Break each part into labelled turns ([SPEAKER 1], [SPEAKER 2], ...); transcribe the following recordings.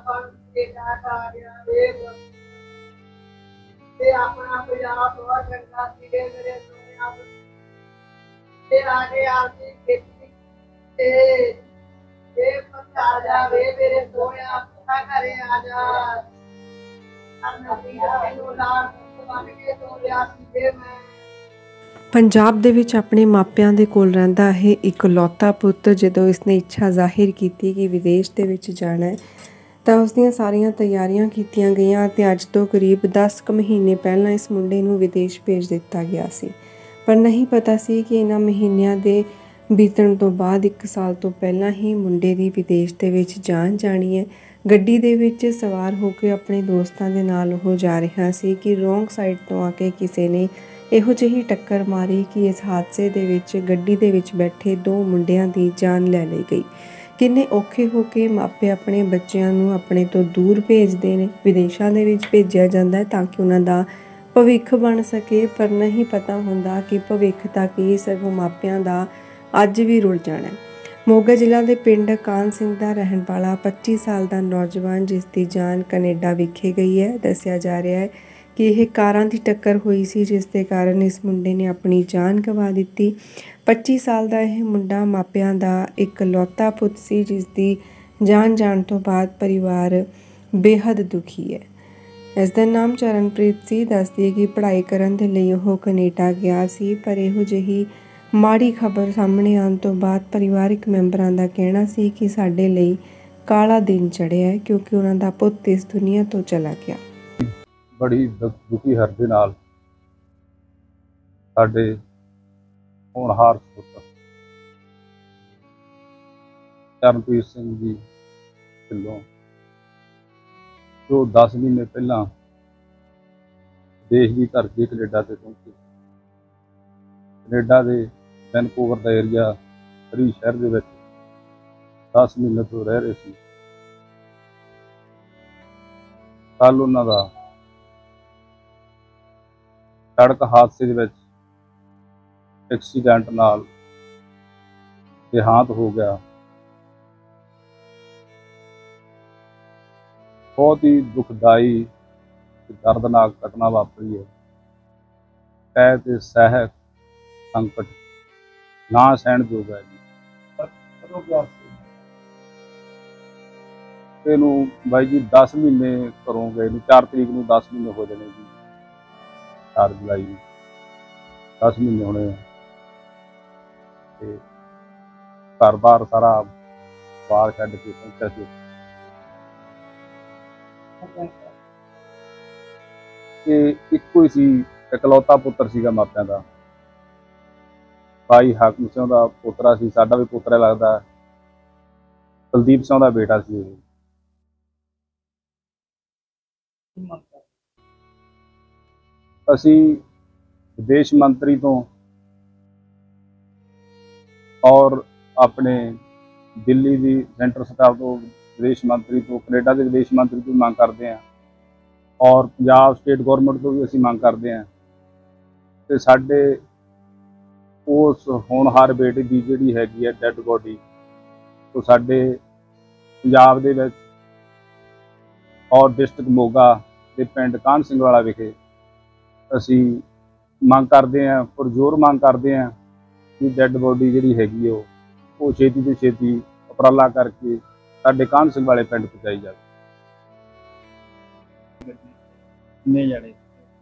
[SPEAKER 1] पंजाब दे विच अपने मापिਆਂ ਦੇ ਕੋਲ ਰਹਿੰਦਾ ਹੈ इकलौता पुੱਤ। ਜਦੋਂ ਇਸਨੇ ਇੱਛਾ ਜ਼ਾਹਿਰ ਕੀਤੀ ਕਿ ਵਿਦੇਸ਼ ਦੇ ਵਿੱਚ ਜਾਣਾ ਹੈ ਤਾਂ ਉਸ ਦੀਆਂ ਸਾਰੀਆਂ ਤਿਆਰੀਆਂ ਕੀਤੀਆਂ ਗਈਆਂ ਤੇ ਅੱਜ ਤੋਂ ਕਰੀਬ 10 ਕੁ ਮਹੀਨੇ ਪਹਿਲਾਂ ਇਸ ਮੁੰਡੇ ਨੂੰ ਵਿਦੇਸ਼ ਭੇਜ ਦਿੱਤਾ ਗਿਆ ਸੀ। ਪਰ ਨਹੀਂ ਪਤਾ ਸੀ ਕਿ ਇਹਨਾਂ ਮਹੀਨਿਆਂ ਦੇ ਬੀਤਣ ਤੋਂ ਬਾਅਦ 1 ਸਾਲ ਤੋਂ ਪਹਿਲਾਂ ਹੀ ਮੁੰਡੇ ਦੀ ਵਿਦੇਸ਼ ਦੇ ਵਿੱਚ ਜਾਨ ਜਾਣੀ ਹੈ। ਗੱਡੀ ਦੇ ਵਿੱਚ ਸਵਾਰ ਹੋ ਕੇ ਆਪਣੇ ਦੋਸਤਾਂ ਦੇ ਨਾਲ ਉਹ ਜਾ ਰਿਹਾ ਸੀ ਕਿ ਰੋਂਗ ਸਾਈਡ ਤੋਂ ਆ ਕੇ ਕਿਸੇ ਨੇ ਇਹੋ ਜਿਹੀ ਟੱਕਰ ਮਾਰੀ ਕਿ ਇਸ ਹਾਦਸੇ ਦੇ ਵਿੱਚ ਗੱਡੀ ਦੇ ਵਿੱਚ ਬੈਠੇ 2 ਮੁੰਡਿਆਂ ਦੀ ਜਾਨ ਲੈ ਲਈ ਗਈ। ਕਿੰਨੇ ਔਖੇ ਹੋ ਕੇ ਮਾਪੇ ਆਪਣੇ ਬੱਚਿਆਂ ਨੂੰ ਆਪਣੇ ਤੋਂ ਦੂਰ ਭੇਜਦੇ ਨੇ, ਵਿਦੇਸ਼ਾਂ ਦੇ ਵਿੱਚ ਭੇਜਿਆ ਜਾਂਦਾ ਹੈ ਤਾਂ ਕਿ ਉਹਨਾਂ ਦਾ ਭਵਿੱਖ ਬਣ ਸਕੇ। ਪਰ ਨਹੀਂ ਪਤਾ ਹੁੰਦਾ ਕਿ ਭਵਿੱਖ ਤਾਂ ਕੀ, ਸਗੋਂ ਮਾਪਿਆਂ ਦਾ ਅੱਜ ਵੀ ਰੁਲ ਜਾਣਾ। ਮੋਗਾ ਜ਼ਿਲ੍ਹਾ ਦੇ ਪਿੰਡ ਕਾਨ ਸਿੰਘ ਦਾ ਰਹਿਣ ਵਾਲਾ 25 ਸਾਲ ਦਾ ਨੌਜਵਾਨ, ਜਿਸ ਦੀ ਜਾਨ ਕੈਨੇਡਾ ਵਿਖੇ ਗਈ ਹੈ। ਦੱਸਿਆ ਜਾ ਰਿਹਾ ਹੈ ਕਿ ਇਹ ਕਾਰਾਂ ਦੀ ਟੱਕਰ ਹੋਈ ਸੀ, ਜਿਸ ਦੇ ਕਾਰਨ ਇਸ ਮੁੰਡੇ ਨੇ ਆਪਣੀ ਜਾਨ ਗਵਾ ਦਿੱਤੀ। 25 ਸਾਲ ਦਾ ਇਹ ਮੁੰਡਾ ਮਾਪਿਆਂ ਦਾ ਇਕਲੌਤਾ ਪੁੱਤ ਸੀ, ਜਿਸ ਦੀ ਜਾਨ ਜਾਣ ਤੋਂ ਬਾਅਦ ਪਰਿਵਾਰ ਬੇਹੱਦ ਦੁਖੀ ਹੈ। ਇਸ ਦਾ ਨਾਮ ਚਰਨਪ੍ਰੀਤ ਸੀ। ਦੱਸਦੀ ਹੈ ਕਿ ਪੜ੍ਹਾਈ ਕਰਨ ਦੇ ਲਈ ਉਹ ਕੈਨੇਡਾ ਗਿਆ ਸੀ, ਪਰ ਇਹੋ ਜਿਹੀ ਮਾੜੀ ਖਬਰ ਸਾਹਮਣੇ ਆਉਣ ਤੋਂ ਬਾਅਦ ਪਰਿਵਾਰਕ ਮੈਂਬਰਾਂ ਦਾ ਕਹਿਣਾ ਸੀ ਕਿ ਸਾਡੇ ਲਈ ਕਾਲਾ ਦਿਨ ਚੜ੍ਹਿਆ ਹੈ, ਕਿਉਂਕਿ ਉਹਨਾਂ ਦਾ ਪੁੱਤ ਇਸ ਦੁਨੀਆ ਤੋਂ ਚਲਾ ਗਿਆ।
[SPEAKER 2] बड़ी दुखी हरदे नाल साडे होनहार पुत्र चरणप्रीत सिंह जी ढिल्लों, जो 10 महीने पहला देश की धरती कनेडा से पहुंचे। कनेडा के वैनकूवर का एरिया सरी शहर के 10 महीने तो रह रहे थे। कल उन्हां दा सड़क हादसे एक्सीडेंट नाल देहांत हो गया। बहुत ही दुखदाई दर्दनाक घटना वापरी है। कह ते सह संकट ना सहन योग है जी। बाई जी 10 महीने घरों गए, 4 तरीक को 10 महीने हो जाने जी। 4 जुलाई 10 महीने होने घर बार सारा बाहर छड्ड के पहुंचा सी। इक्को ही सी, इकलौता पुत्र सीगा मापिਆਂ ਦਾ। भाई हाकम सिंह ਦਾ पोतरा सी, साडा भी पोतरा लगदा। कुलदीप सिंह ਦਾ बेटा सी। असी विदेश मंत्री तो और अपने दिल्ली की सेंटर सरकार तो विदेश मंत्री तो, कनेडा के विदेश मंत्री तो मांग करते हैं और पंजाब स्टेट गौरमेंट तो भी असी मांग करते हैं कि साडे उस होनहार बेटे की जिहड़ी हैगी है डैड बॉडी तो साडे पंजाब दे विच और डिस्ट्रिक्ट मोगा के पिंड कान सिंह वाला विखे असी मांग करते हैं, पुरजोर मांग करते हैं कि डैड बॉडी जिहड़ी हैगी वो छेती तो छेती उपराला करके साडे कान सिंह वाले पिंड पहुँचाई जाए।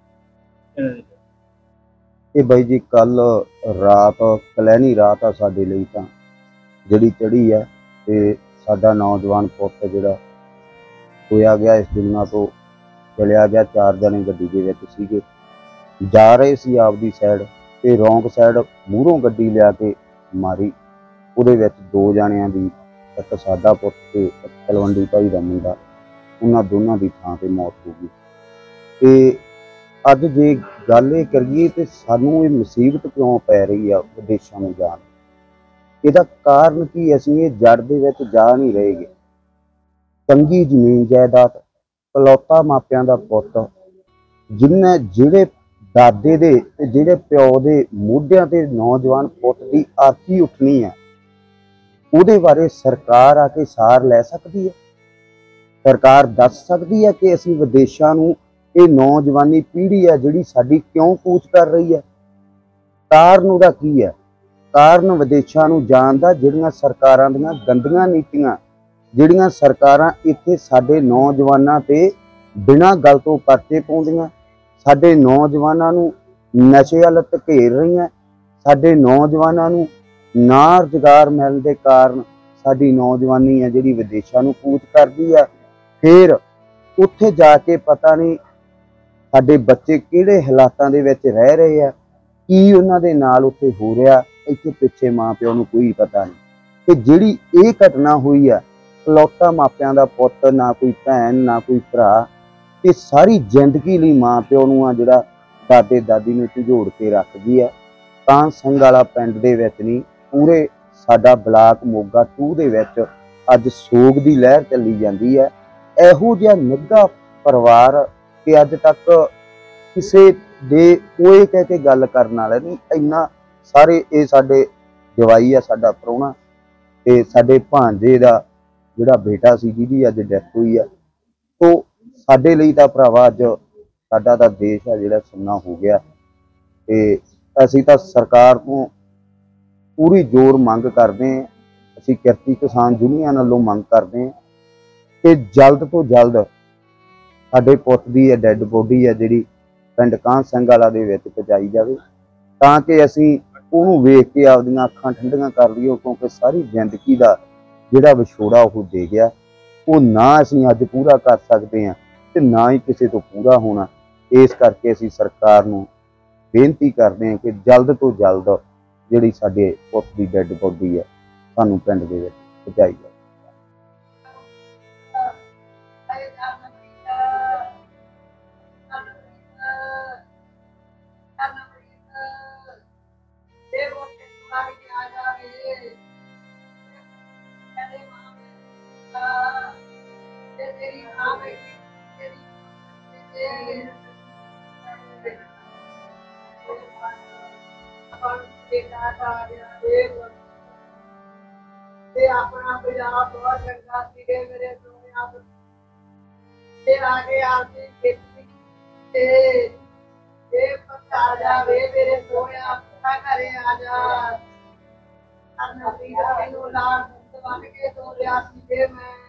[SPEAKER 3] ये बाई जी कल रात कलैनी रात आ साडे लई तां जिहड़ी चढ़ी है ते साडा नौजवान पुत्त जिहड़ा होया गया इस दुनिया तो चलिया गया। 4 जने गड्डी दे विच सीगे, जा रहे सी आपदी साइड ते रौंग साइड मूहरों गड्डी लिया के मारी। उहदे विच 2 जणियां दी, एक साडा पुत्त ते एक तलवंडी भाई दा मुंडा, उन्हां दोनां दी थां ते मौत हो गई। ते अज जे गल इह करिए ते सानूं इह मुसीबत क्यों पै रही है विदेशां नूं जाण? इहदा कारण की असीं इह जड़ दे विच जा नहीं रहेगे। चंगी जमीन जायदाद, इकलौता मापिਆਂ ਦਾ पुत्त जिन्हें जिहड़े दादे दे ते जिहड़े प्यो दे मोढियां ते नौजवान पुत्त दी आरती उठनी है, उहदे बारे सरकार आके सार लै सकदी है। सरकार दस सकती है कि असीं विदेशों नूं ये नौजवानी पीढ़ी है जिहड़ी साडी क्यों कूच कर रही है? कारण उहदा की है? कारण विदेशों नूं जाण दा जिहड़ियां सरकारां दीयां गंदियां नीतियां, जिहड़ियां सरकारां इत्थे साडे नौजवानां ते बिना गल तो परचे पाउंदियां, साडे नौजवानां नूं नशे वल धकेल रहीआं, साडे नौजवानां नूं ना रोजगार मिलण दे कारण साडी नौजवानी है जिहड़ी विदेशों नूं कूच करदी है। फिर उत्थे जाके पता नहीं साडे बच्चे किहड़े हालातां दे विच रह रहे आ, की उन्हां दे नाल उत्थे हो रिहा, इत्थे पिछे माँ प्यो नूं कोई पता नहीं। ते जिहड़ी ये घटना हुई है, इकलौता मापियां दा पुत्त, ना कोई भैन ना कोई भरा, ते सारी जिंदगी लई माँ प्यो नूं आ जिहड़ा दादे दादी नूं झिझोड़ के रखदी है। कान ਸਿੰਘ वाला पिंड दे विच नहीं, पूरे साडा ब्लाक मोगा 2 दे विच अज सोग दी लहर चली जांदी है। इहो जिहा निੱਘਾ परिवार कि अज तक किसी दे कोई कह के गल करन वाला नहीं, इन्ना सारे ये साडे जवाई है, साडा प्राहुणा ते साडे भांजे दा जिहड़ा बेटा सी जिहदी अज डेथ हुई है। तो साडे लई तां भरावा अज साडा तां देश है जिहड़ा सुन्ना हो गया। ते असीं तां सरकार तो पूरी जोर मंग करदे हां, असीं किरती किसान यूनियन वालों मंग करदे हां कि जल्द तो जल्द साडे पुੱਤ दी डैड बॉडी है जिहड़ी पिंड कान ਸਿੰਘ वाला दे विच पहुंचाई जावे, तां कि असीं ਉਹਨੂੰ ਵੇਖ के ਆਪਦੀਆਂ ਅੱਖਾਂ ਠੰਡੀਆਂ कर ਲਈਏ, क्योंकि सारी जिंदगी का जिहड़ा विछोड़ा ਉਹ दे गया, वो ना असीं अज पूरा कर सकते हैं ते ना ही किसी तो पूरा होना। इस करके असीं सरकार नूं बेनती करते हैं कि जल्द तो जल्द जिहड़ी साडे पुੱਤ दी डैड बॉडी है सानूं पिंड दे विच पहुंचाई जाए।
[SPEAKER 4] अपना पंजाब बहुत चंगा सीगे मेरे सोनिया ते आगे आपकी खेती ते ये पता जावे मेरे सोनिया अपना घरे आ जा अन्ना पीरा नु लाल बन के तो लिया सीगे मैं